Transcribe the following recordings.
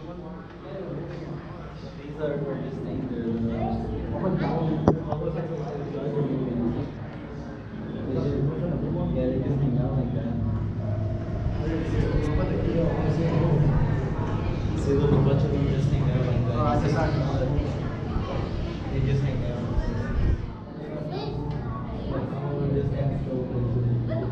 These are for just things that yeah, they just hang out like that. See, look, a bunch of them just hang out like that. They just hang out. Like some of them just can't go places.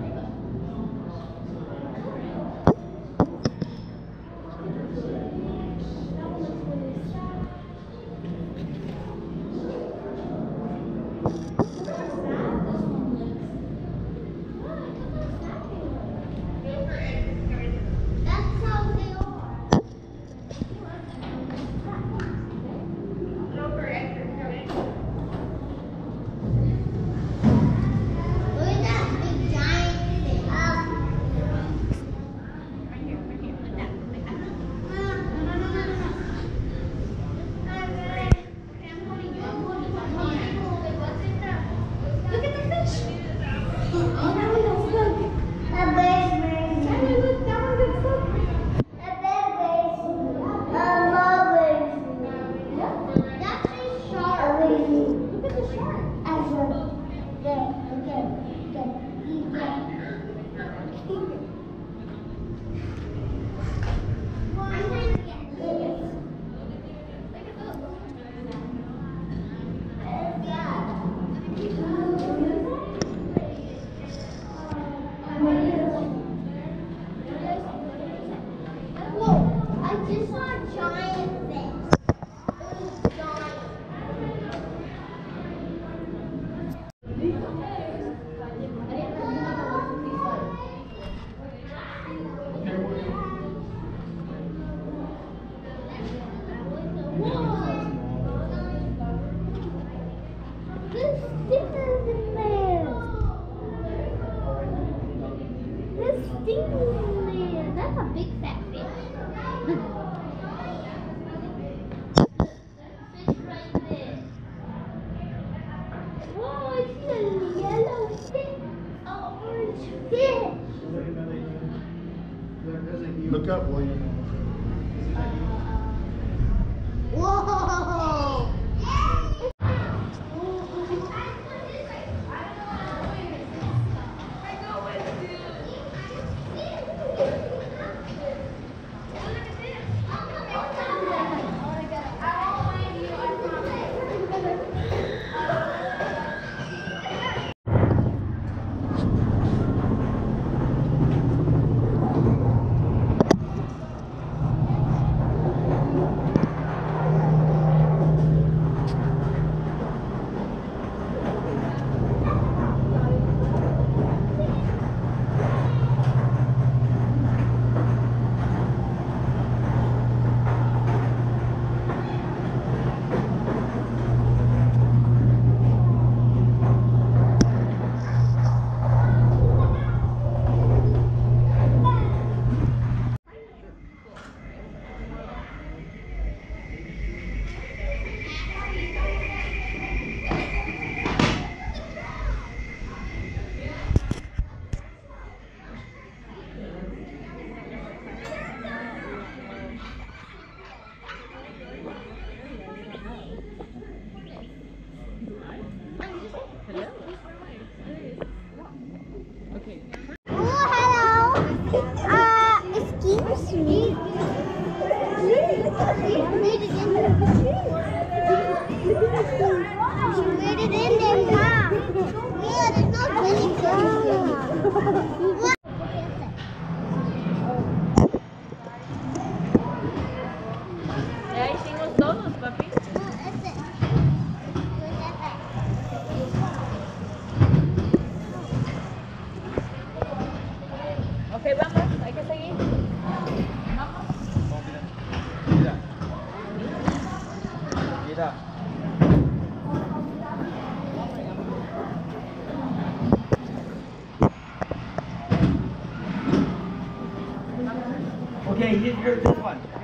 That's a big fat fish. Fish right there. Whoa, I see a yellow fish. Orange fish. Look up, William. Whoa! Excuse me. She made it in there. She made it in there, Mom. Yeah, there's no anything. Ya hicimos todos, papi. Ok, vamos, hay que seguir. Vamos. Mira. Mira. Okay, here's this one.